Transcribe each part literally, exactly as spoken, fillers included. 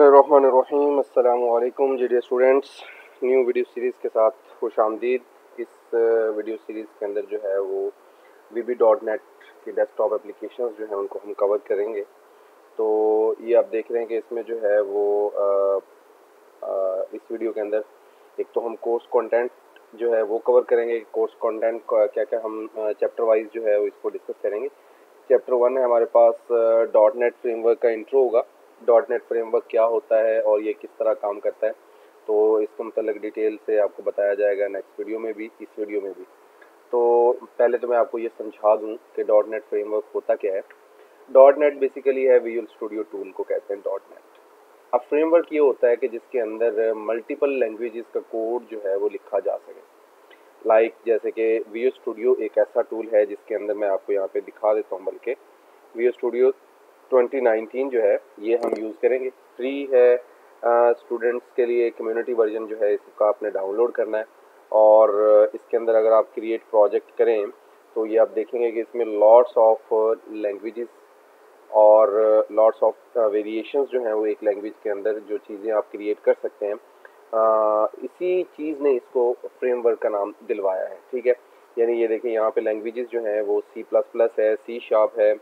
बिस्मिल्लाहिर्रहमानिर्रहीम। अस्सलामु अलैकुम जी dear students, new video series के साथ खुश आमदीद। इस वीडियो सीरीज़ के अंदर जो है वो वी बी डॉट नेट की डेस्कटॉप एप्लीकेशंस जो हैं उनको हम कवर करेंगे। तो ये आप देख रहे हैं कि इसमें जो है वो आ, आ, इस वीडियो के अंदर एक तो हम कोर्स कंटेंट जो है वो कवर करेंगे। कोर्स कंटेंट क्या क्या हम चैप्टर वाइज जो है वो इसको डिस्कस करेंगे। चैप्टर वन है हमारे पास डॉट नेट फ्रेमवर्क का इंट्रो होगा। डॉट नेट फ्रेमवर्क क्या होता है और ये किस तरह काम करता है, तो इसको मतलब डिटेल से आपको बताया जाएगा नेक्स्ट वीडियो में भी, इस वीडियो में भी। तो पहले तो मैं आपको ये समझा दूं कि डॉट नेट फ्रेमवर्क होता क्या है। डॉट नेट बेसिकली है विजुअल स्टूडियो टूल को कहते हैं डॉट नेट। अब फ्रेमवर्क ये होता है कि जिसके अंदर मल्टीपल लैंग्वेजेस का कोड जो है वो लिखा जा सके। लाइक like, जैसे कि विजुअल स्टूडियो एक ऐसा टूल है जिसके अंदर मैं आपको यहाँ पे दिखा देता हूँ, बल्कि विजुअल स्टूडियो ट्वेंटी नाइनटीन जो है ये हम यूज़ करेंगे। फ्री है स्टूडेंट्स के लिए। कम्युनिटी वर्जन जो है इसका आपने डाउनलोड करना है और इसके अंदर अगर आप क्रिएट प्रोजेक्ट करें तो ये आप देखेंगे कि इसमें लॉट्स ऑफ लैंग्वेजेस और लॉट्स ऑफ वेरिएशंस जो हैं वो एक लैंग्वेज के अंदर जो चीज़ें आप क्रिएट कर सकते हैं। आ, इसी चीज़ ने इसको फ्रेमवर्क का नाम दिलवाया है, ठीक है। यानी ये देखिए यहाँ पे लैंग्वेजेस जो हैं वो सी प्लस प्लस है, सी शार्प है,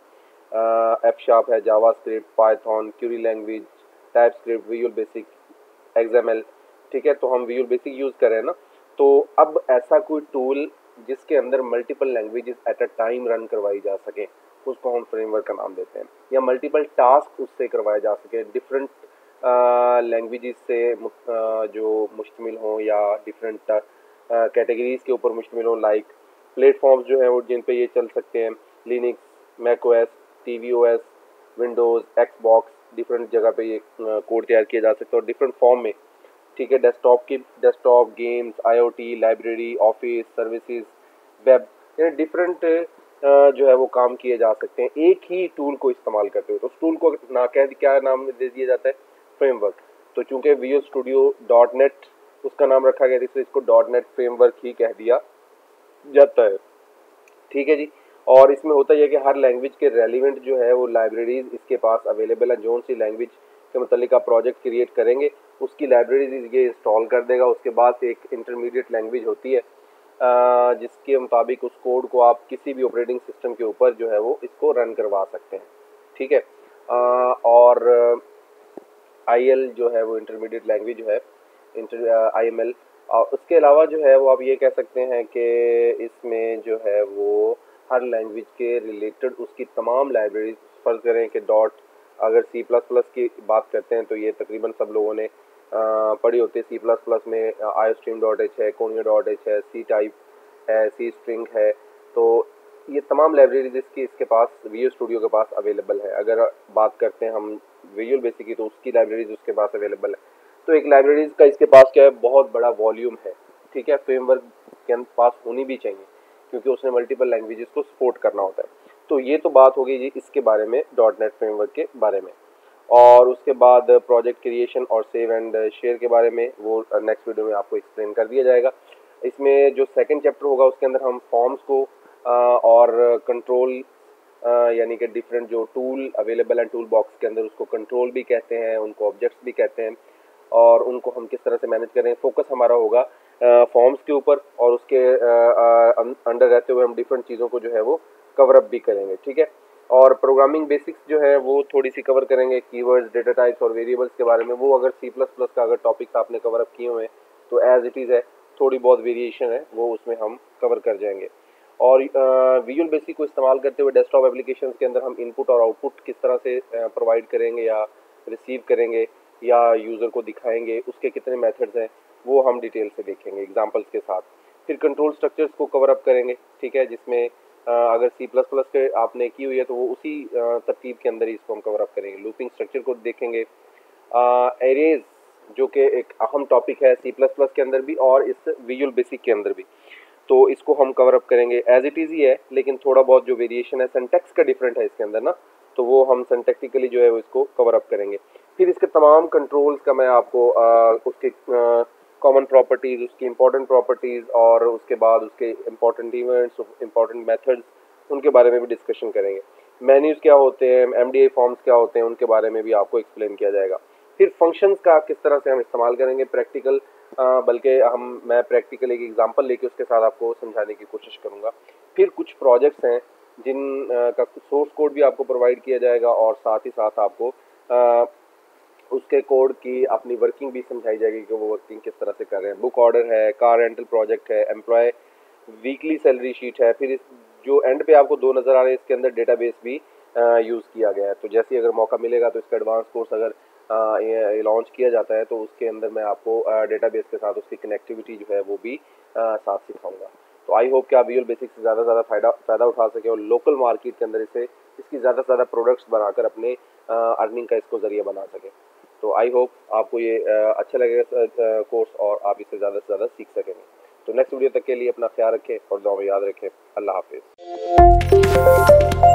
एफ शार्प है, JavaScript, Python, query language, TypeScript, Visual Basic, XML, ठीक है। तो हम विजुअल बेसिक यूज़ कर रहे हैं ना। तो अब ऐसा कोई टूल जिसके अंदर multiple languages at a time run करवाई जा सके उसको हम फ्रेमवर्क का नाम देते हैं। या मल्टीपल टास्क उससे करवाए जा सके, डिफरेंट लैंग्वेजेस से uh, जो मुश्तमिल हों या डिफरेंट कैटेगरीज के ऊपर मुश्तमिल हों। लाइक प्लेटफॉर्म्स जो हैं वो जिन पे ये चल सकते हैं, Linux, Mac OS, T V O S, Windows, Xbox, different जगह पे ये कोड तैयार किया जा सकता है और डिफरेंट फॉर्म में, ठीक है। डेस्कटॉप की desktop games, IoT, library, office services, web, यानी डिफरेंट जो है वो काम किए जा सकते हैं एक ही टूल को इस्तेमाल करते हुए। तो उस टूल को ना कह क्या नाम दे दिया जाता है, फ्रेमवर्क। तो चूंकि विजुअल स्टूडियो डॉट नेट उसका नाम रखा गया इसलिए इसको डॉट नेट फ्रेमवर्क ही कह दिया जाता है, ठीक है जी। और इसमें होता यह कि हर लैंग्वेज के रेलिवेंट जो है वो लाइब्रेरीज इसके पास अवेलेबल है। जो सी लैंग्वेज के मतलब आप प्रोजेक्ट क्रिएट करेंगे उसकी लाइब्रेरीज ये इंस्टॉल कर देगा। उसके बाद एक इंटरमीडिएट लैंग्वेज होती है जिसके मुताबिक उस कोड को आप किसी भी ऑपरेटिंग सिस्टम के ऊपर जो है वो इसको रन करवा सकते हैं, ठीक है। और आई एल जो है वो इंटरमीडिएट लैंग्वेज जो है, इंटर आई एम एल। और उसके अलावा जो है वो आप ये कह सकते हैं कि इसमें जो है वो हर लैंग्वेज के रिलेटेड उसकी तमाम लाइब्रेरीज, फर्ज करें कि डॉट अगर सी प्लस प्लस की बात करते हैं तो ये तकरीबन सब लोगों ने आ, पढ़ी होती है। सी प्लस प्लस में आई स्ट्रीम डॉट एच है, कोनियो डॉट एच है, सी टाइप है, सी स्ट्रिंग है। तो ये तमाम लाइब्रेरीज इसकी इसके पास विजुअल स्टूडियो के पास अवेलेबल है। अगर बात करते हैं हम विजुअल बेसिक की तो उसकी लाइब्रेरीज उसके पास अवेलेबल है। तो एक लाइब्रेरीज का इसके पास क्या है, बहुत बड़ा वॉल्यूम है, ठीक है। फ्रेमवर्क के पास होनी भी चाहिए क्योंकि उसने मल्टीपल लैंग्वेजेस को सपोर्ट करना होता है। तो ये तो बात हो गई जी इसके बारे में, डॉट नेट फ्रेमवर्क के बारे में। और उसके बाद प्रोजेक्ट क्रिएशन और सेव एंड शेयर के बारे में वो नेक्स्ट वीडियो में आपको एक्सप्लेन कर दिया जाएगा। इसमें जो सेकंड चैप्टर होगा उसके अंदर हम फॉर्म्स को और कंट्रोल यानी कि डिफरेंट जो टूल अवेलेबल हैं टूल बॉक्स के अंदर उसको कंट्रोल भी कहते हैं, उनको ऑब्जेक्ट्स भी कहते हैं, और उनको हम किस तरह से मैनेज करें। फोकस हमारा होगा फॉर्म्स के ऊपर और उसके अंडर रहते हुए हम डिफरेंट चीज़ों को जो है वो कवर अप भी करेंगे, ठीक है। और प्रोग्रामिंग बेसिक्स जो है वो थोड़ी सी कवर करेंगे, कीवर्ड्स, डेटा टाइप्स और वेरिएबल्स के बारे में। वो अगर सी प्लस प्लस का अगर टॉपिक्स आपने कवर अप किए हुए हैं तो एज इट इज़ है, थोड़ी बहुत वेरिएशन है वो उसमें हम कवर कर जाएंगे। और विजुअल बेसिक को इस्तेमाल करते हुए डेस्कटॉप एप्लीकेशंस के अंदर हम इनपुट और आउटपुट किस तरह से प्रोवाइड करेंगे या रिसीव करेंगे या यूज़र को दिखाएंगे, उसके कितने मेथड्स हैं वो हम डिटेल से देखेंगे एग्जांपल्स के साथ। फिर कंट्रोल स्ट्रक्चर्स को कवर अप करेंगे, ठीक है, जिसमें अगर सी प्लस प्लस के आपने की हुई है तो वो उसी तरतीब के अंदर ही इसको हम कवर अप करेंगे। लूपिंग स्ट्रक्चर को देखेंगे, एरेज जो कि एक अहम टॉपिक है सी प्लस प्लस के अंदर भी और इस विजुअल बेसिक के अंदर भी, तो इसको हम कवर अप करेंगे। एज इट इज़ ही है लेकिन थोड़ा बहुत जो वेरिएशन है, सिंटैक्स का डिफरेंट है इसके अंदर ना, तो वो हम सिंटैक्टिकली जो है वो इसको कवर अप करेंगे। फिर इसके तमाम कंट्रोल्स का मैं आपको आ, उसके कॉमन प्रॉपर्टीज़, उसकी इंपॉर्टेंट प्रॉपर्टीज़ और उसके बाद उसके इंपॉर्टेंट इवेंट्स, इंपॉर्टेंट मेथड्स, उनके बारे में भी डिस्कशन करेंगे। मेन्यूज़ क्या होते हैं, एम डी आई फॉर्म्स क्या होते हैं, उनके बारे में भी आपको एक्सप्लेन किया जाएगा। फिर फंक्शंस का किस तरह से हम इस्तेमाल करेंगे प्रैक्टिकल, बल्कि हम मैं प्रैक्टिकल एक एग्जांपल लेके उसके साथ आपको समझाने की कोशिश करूँगा। फिर कुछ प्रोजेक्ट्स हैं जिन आ, का सोर्स कोड भी आपको प्रोवाइड किया जाएगा और साथ ही साथ आपको आ, उसके कोड की अपनी वर्किंग भी समझाई जाएगी कि वो वर्किंग किस तरह से कर रहे हैं। बुक ऑर्डर है, कार रेंटल प्रोजेक्ट है, एम्प्लॉय वीकली सैलरी शीट है। फिर इस जो एंड पे आपको दो नज़र आ रहे हैं इसके अंदर डेटाबेस भी यूज़ किया गया है। तो जैसे अगर मौका मिलेगा तो इसका एडवांस कोर्स अगर लॉन्च किया जाता है तो उसके अंदर मैं आपको डेटाबेस के साथ उसकी कनेक्टिविटी जो है वो भी आ, साथ सिखाऊंगा। तो आई होप कि आप विजुअल बेसिक से ज़्यादा से ज़्यादा फ़ायदा फ़ायदा उठा सकें और लोकल मार्केट के अंदर इसे इसकी ज़्यादा से ज़्यादा प्रोडक्ट्स बनाकर अपने अर्निंग का इसको ज़रिया बना सकें। तो आई होप आपको ये अच्छा लगेगा कोर्स और आप इसे ज़्यादा से ज़्यादा सीख सकेंगे। तो नेक्स्ट वीडियो तक के लिए अपना ख्याल रखें और दुआ में याद रखें। अल्लाह हाफिज़।